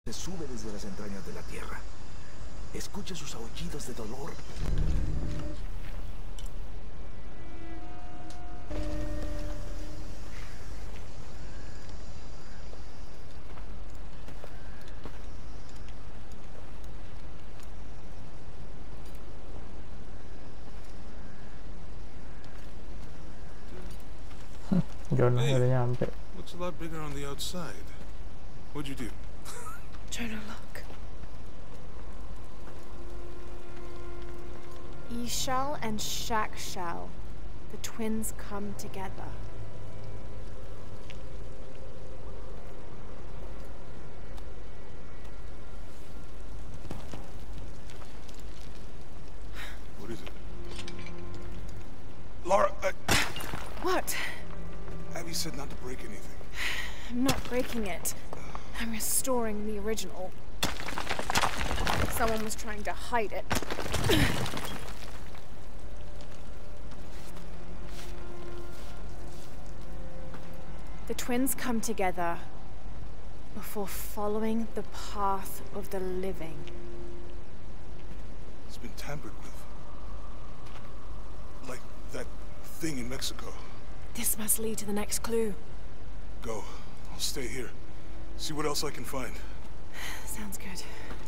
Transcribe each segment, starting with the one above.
Se sube desde las entrañas de la tierra. Escucha sus aullidos de dolor. Jonah Hey, udah nyampe. looks a lot bigger on the outside. What'd you do? Jonah, look. Ishal and Shakshal, the twins come together. What is it? Laura, What? Abby said not to break anything. I'm not breaking it. I'm restoring the original. Someone was trying to hide it. The twins come together before following the path of the living. It's been tampered with. Like that thing in Mexico. This must lead to the next clue. Go. I'll stay here. See what else I can find. Sounds good.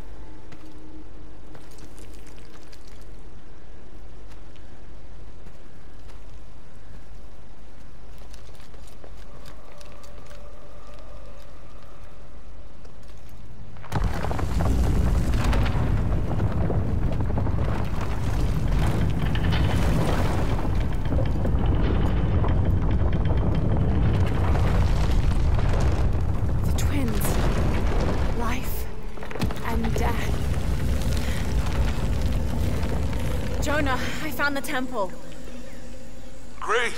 Jonah, I found the temple. Great!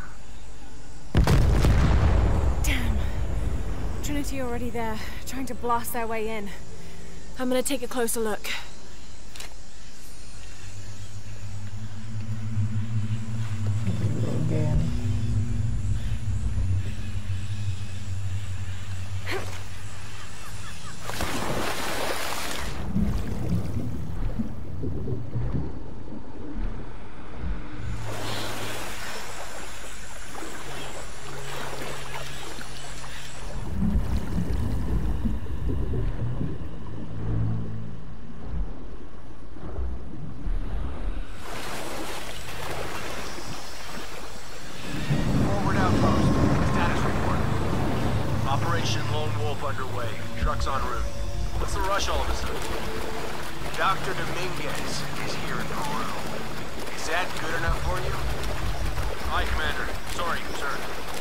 Damn. Trinity already there, trying to blast their way in. I'm gonna take a closer look. Again. Operation Lone Wolf underway. Trucks en route. What's the rush all of a sudden? Dr. Dominguez is here in Peru. Is that good enough for you? Aye, Commander. Sorry, sir.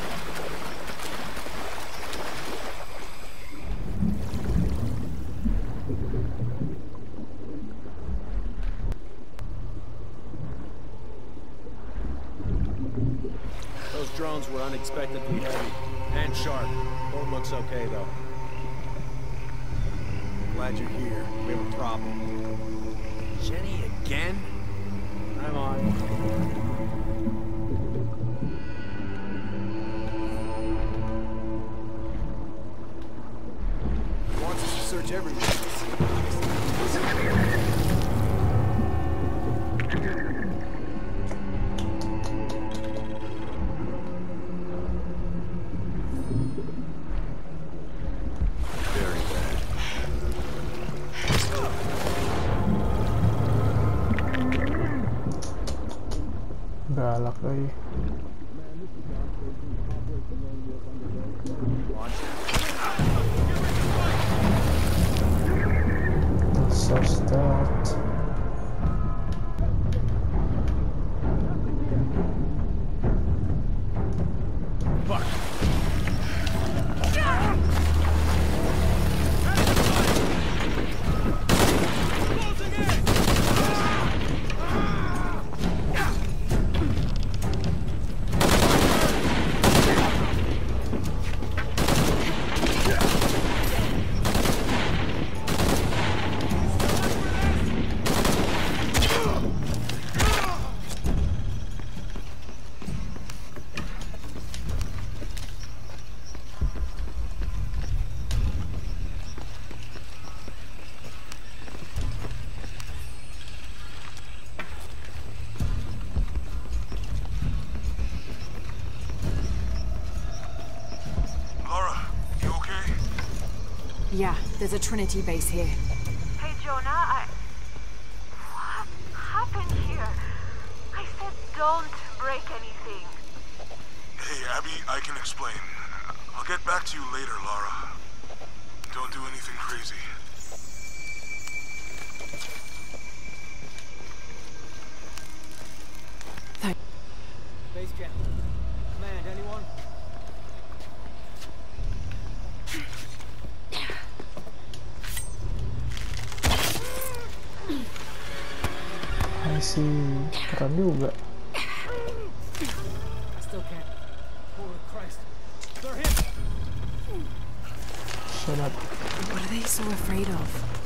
Those drones were unexpectedly heavy and sharp. Boat looks okay, though. Glad you're here. We have a problem. Jenny again? I'm on. He wants us to search everywhere. Galak euy. So start. Yeah, there's a Trinity base here. Hey, Jonah, what happened here? I said don't break anything. Hey, Abby, I can explain. I'll get back to you later, Lara. Don't do anything crazy. Base camp. Command, anyone? Masih keren juga. I still can't. Holy Christ. They're hit! Shut up. What are they so afraid of?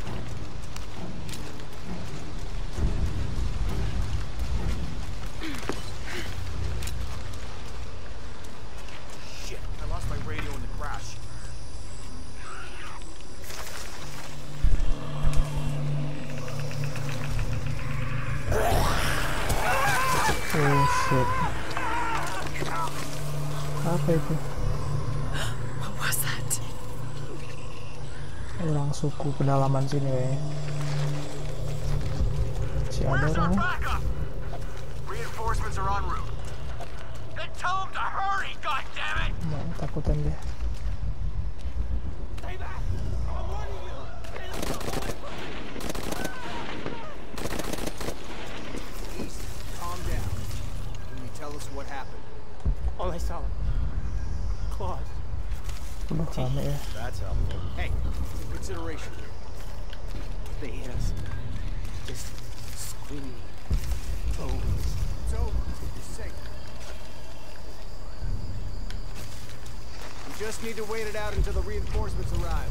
Shit, I lost my radio in the crash. Oh shit. Apa itu? What was that? Orang suku pedalaman sini kayaknya. Si ada Where's our orang. backup? Reinforcements are en route. Then tell them to hurry, goddammit! Mau takutan dia. Stay back! I'm warning you! Calm down. Can you tell us what happened? All I saw. Claws. Udah rame ya. That's helpful. Hey, some consideration here. They hit us. Just screaming. Bones. It's over. You're safe. We just need to wait it out until the reinforcements arrive.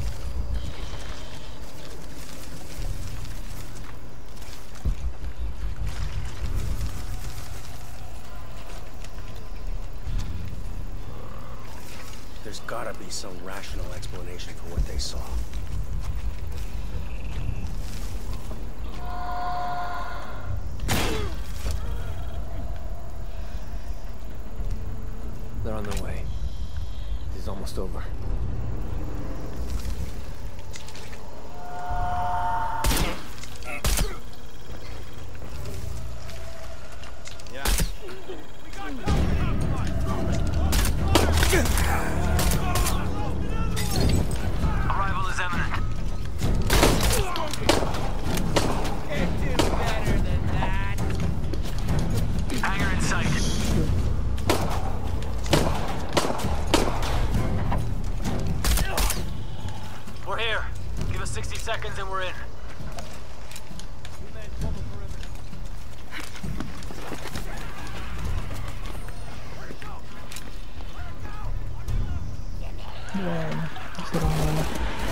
There's gotta be some rational explanation for what they saw. They're on their way. This is almost over. Arrival is imminent. It did better than that. Hangar in sight. We're here. Give us 60 seconds and we're in. Yan. Serang mana?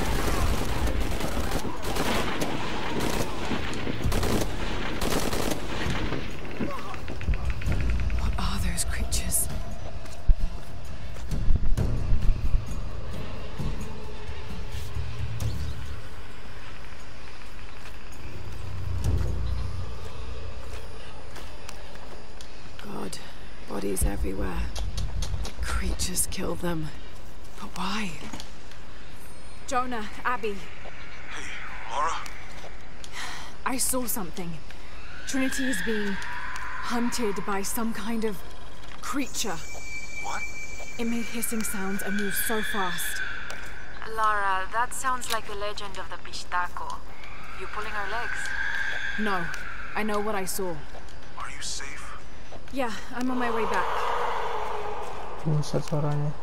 What are those creatures? God, bodies everywhere. Creatures kill them. But why? Jonah, Abby, Hey, Lara? I saw something. Trinity is being hunted by some kind of creature. What? It made hissing sounds and moved so fast. Lara, that sounds like the legend of the Pistaco. You pulling our legs? No, I know what I saw. Are you safe? Yeah, I'm on my way back. Buset suaranya.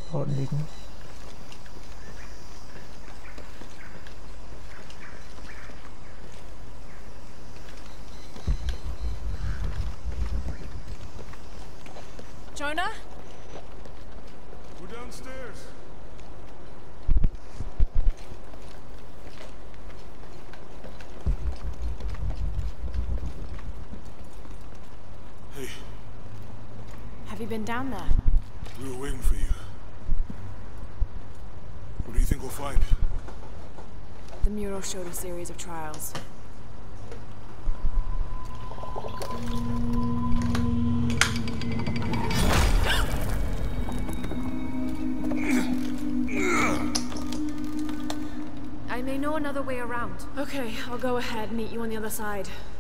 Loading. Jonah? We're downstairs. Hey, Have you been down there? we were waiting for you. What do you think we'll find? The mural showed a series of trials. I may know another way around. Okay, I'll go ahead and meet you on the other side.